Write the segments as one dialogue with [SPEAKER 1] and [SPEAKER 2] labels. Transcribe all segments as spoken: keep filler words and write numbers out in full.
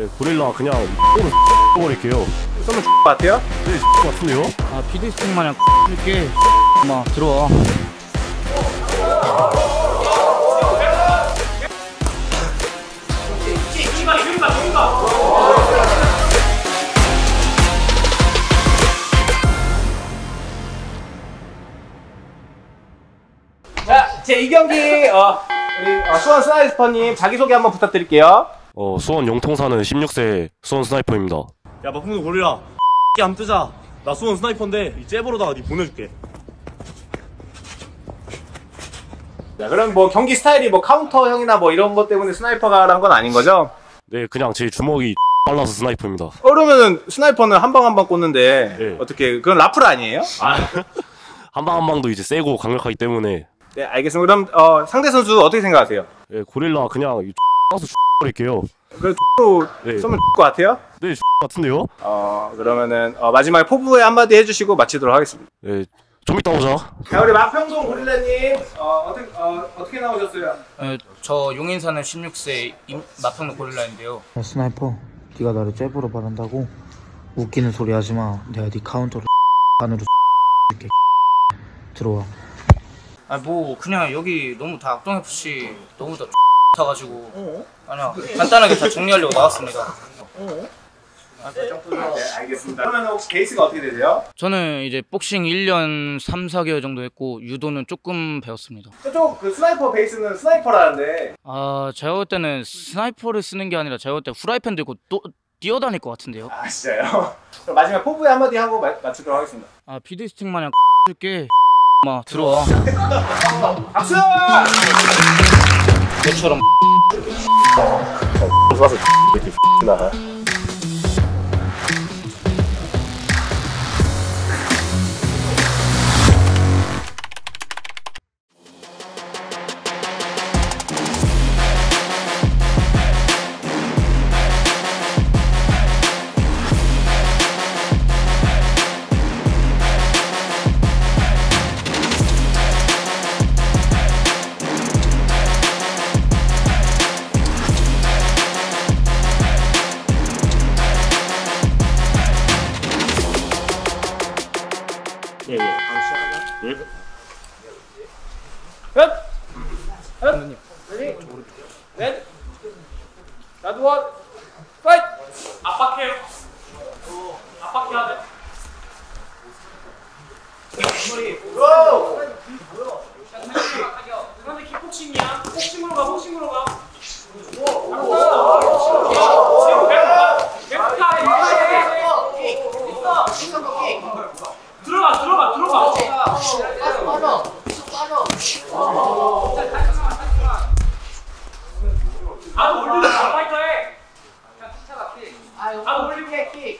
[SPEAKER 1] 네, 고릴라 그냥 X로 버릴게요.
[SPEAKER 2] 쏘면 X 것 같아요?
[SPEAKER 1] 네, X 것 같은데요?
[SPEAKER 3] 아 피드스틱 마냥 이렇게 막 들어와.
[SPEAKER 2] 자, 제이 경기 어, 우리 어, 수원 스나이퍼님 자기소개 한번 부탁드릴게요.
[SPEAKER 1] 어, 수원 영통 사는 십육 세 수원 스나이퍼입니다.
[SPEAKER 4] 야, 마풍도 고릴라 한번 뜨자. 나 수원 스나이퍼인데 이 잽으로다가 니 보내줄게.
[SPEAKER 2] 자, 그럼 뭐 경기 스타일이 뭐 카운터형이나 뭐 이런 것 때문에 스나이퍼가란 건 아닌 거죠?
[SPEAKER 1] 네, 그냥 제 주먹이 빨라서 스나이퍼입니다.
[SPEAKER 2] 어, 그러면은 스나이퍼는 한 방 한 방 꽂는데
[SPEAKER 1] 네.
[SPEAKER 2] 어떻게 그건 라플 아니에요?
[SPEAKER 1] 아, 한 방 한 방도 이제 세고 강력하기 때문에.
[SPEAKER 2] 네, 알겠습니다. 그럼 어, 상대 선수 어떻게 생각하세요?
[SPEAKER 1] 네, 고릴라 그냥 X로 버릴게요.
[SPEAKER 2] 그래도 X로
[SPEAKER 1] 네.
[SPEAKER 2] 쏘면 X 것 같아요?
[SPEAKER 1] 네, X 같은데요?
[SPEAKER 2] 어, 그러면은 어, 마지막에 포부에 한마디 해주시고 마치도록 하겠습니다.
[SPEAKER 1] 네, 좀 이따 오자.
[SPEAKER 2] 자, 우리 마평동 고릴라님 어, 어떻게 어, 어떻게 나오셨어요?
[SPEAKER 3] 어, 저 용인 사는 십육 세 마평동 고릴라인데요.
[SPEAKER 5] 야, 스나이퍼, 네가 나를 잽으로 바른다고? 웃기는 소리 하지마. 내가 네 카운터를 안으로 이렇게 들어와.
[SPEAKER 3] 아 뭐 그냥 여기 너무 다 악동 에프씨 너무 다 타가지고
[SPEAKER 2] 어?
[SPEAKER 3] 아니야 간단하게 다 정리하려고 나왔습니다.
[SPEAKER 2] 어? 네, 알겠습니다. 그러면 혹시 케이스가 어떻게 되세요?
[SPEAKER 3] 저는 이제 복싱 일 년 삼, 사 개월 정도 했고 유도는 조금 배웠습니다.
[SPEAKER 2] 저쪽 그 스나이퍼 베이스는 스나이퍼라는데
[SPEAKER 3] 아 제가 볼 때는 스나이퍼를 쓰는 게 아니라 제가 볼 때 후라이팬 들고 또 뛰어다닐 것 같은데요.
[SPEAKER 2] 아 진짜요? 그럼 마지막 포부에 한마디 하고 마, 마치도록 하겠습니다.
[SPEAKER 3] 아 피드스틱 마냥 이렇게 막 들어와.
[SPEAKER 2] 박수!
[SPEAKER 3] 너처럼
[SPEAKER 1] 쏴서 이렇게 나.
[SPEAKER 4] 예, 예. 예.
[SPEAKER 2] 넷! 넷! 레디! 넷! 나도 원! 파이트!
[SPEAKER 6] 압박해요. 어, 압박해야 돼.
[SPEAKER 2] 고!
[SPEAKER 6] 그런데 킥복싱이야. 복싱으로 가, 복싱으로 가. 지금 백타, 백타. 들어가, 들어가, 들어가. 안 올리는 파이터 해. 안 올리게 킥.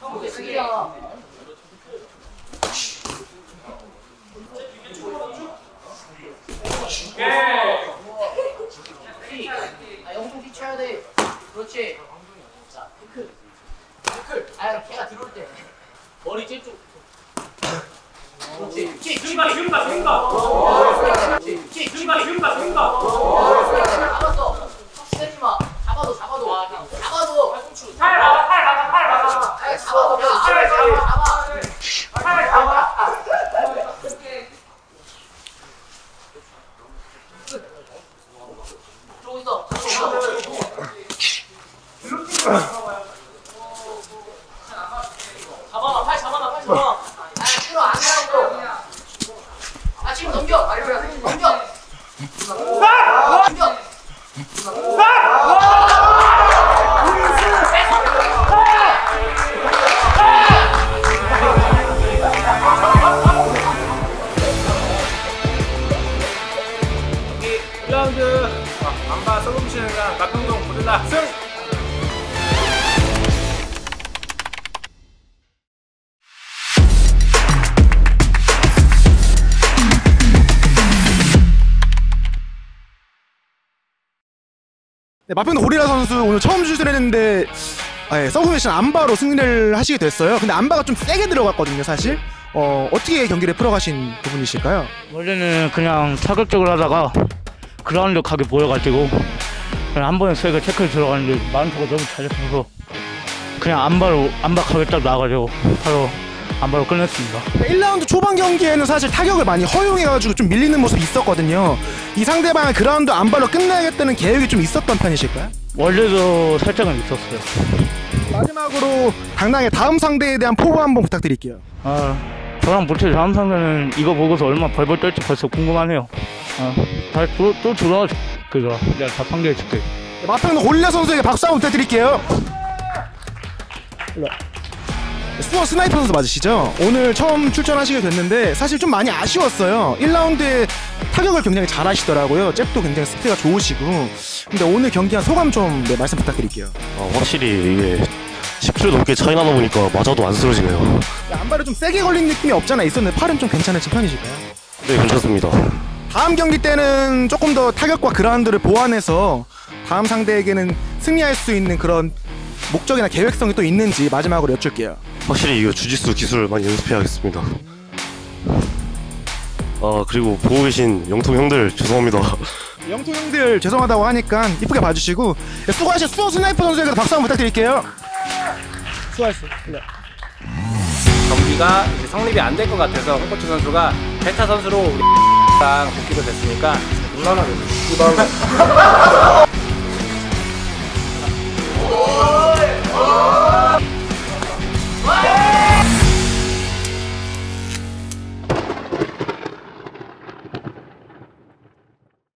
[SPEAKER 7] 아, 영통 뒤쳐야 돼. 그렇지. 자, 피클. 피클. 아, 걔가 들어올 때. 머리 찔쭉. 그렇지. 킥.
[SPEAKER 6] 지금 가, 지금 가, 지금 가.
[SPEAKER 7] 그렇지. 킥.
[SPEAKER 6] 지금 가, 지금 가, 지금 가.
[SPEAKER 7] 잡았어. 세지 마. 잡아도, 잡아도. 잡아도.
[SPEAKER 6] 팔 막아, 팔 막아, 팔 막아.
[SPEAKER 7] 아, 잡아도. 야,
[SPEAKER 6] 팔
[SPEAKER 7] 잡아.
[SPEAKER 6] 잡아. 팔 잡아.
[SPEAKER 7] 들어오고 있어.
[SPEAKER 6] 잡아놔, 팔 잡아놔, 팔 잡아놔.
[SPEAKER 7] 아, 들어 안 가고. 아, 지금 넘겨. 넘겨. 넘겨.
[SPEAKER 2] 일 라운드 안바 서브미션과 마평동 고릴라 승!
[SPEAKER 8] 네, 마평동 고릴라 선수 오늘 처음 출전했는데 아, 예, 서브미션 안바로 승리를 하시게 됐어요. 근데 안바가 좀 세게 들어갔거든요, 사실. 어, 어떻게 경기를 풀어가신 부분이실까요?
[SPEAKER 3] 원래는 그냥 타격적으로 하다가 그라운드력하게 보여가지고 그냥 한 번에 세게 체크를 들어갔는데 마운트가 너무 잘 잡혀서 그냥 안바로 안박하게 딱 나가지고 바로 안바로 끝냈습니다.
[SPEAKER 8] 일 라운드 초반 경기에는 사실 타격을 많이 허용해가지고 좀 밀리는 모습이 있었거든요. 이 상대방을 그라운드 안바로 끝내야겠다는 계획이 좀 있었던 편이실까요?
[SPEAKER 3] 원래도 살짝은 있었어요.
[SPEAKER 8] 마지막으로 당당의 다음 상대에 대한 포부 한번 부탁드릴게요.
[SPEAKER 3] 아, 저랑 못해 다음 상대는 이거 보고서 얼마나 벌벌 떨지 벌써 궁금하네요. 아, 다시 또, 또 들어와 그거 내가 다 상대해줄게.
[SPEAKER 8] 마평동 올리아 선수에게 박수 한번 부탁드릴게요. 수원 스나이퍼 선수 맞으시죠? 오늘 처음 출전하시게 됐는데 사실 좀 많이 아쉬웠어요. 일 라운드에 타격을 굉장히 잘 하시더라고요. 잽도 굉장히 스피드가 좋으시고. 근데 오늘 경기한 소감 좀 네, 말씀 부탁드릴게요.
[SPEAKER 1] 어, 확실히 이게 십 킬로 넘게 차이 나다 보니까 맞아도 안 쓰러지네요.
[SPEAKER 8] 안발에 좀 세게 걸린 느낌이 없잖아 있었는데 팔은 좀 괜찮으신 편이실까요?
[SPEAKER 1] 네, 괜찮습니다.
[SPEAKER 8] 다음 경기 때는 조금 더 타격과 그라운드를 보완해서 다음 상대에게는 승리할 수 있는 그런 목적이나 계획성이 또 있는지 마지막으로 여쭐게요.
[SPEAKER 1] 확실히 이거 주짓수 기술 많이 연습해야겠습니다. 아, 그리고 보고 계신 영통 형들 죄송합니다.
[SPEAKER 8] 영토 형들 죄송하다고 하니까 이쁘게 봐주시고 수고하신 수원 스나이퍼 선수에게 박수 한번 부탁드릴게요. 수고하셨어. 네.
[SPEAKER 2] 경기가 이제 성립이 안 될 것 같아서 홍코치 선수가 베타 선수로 우리랑 복귀도 됐으니까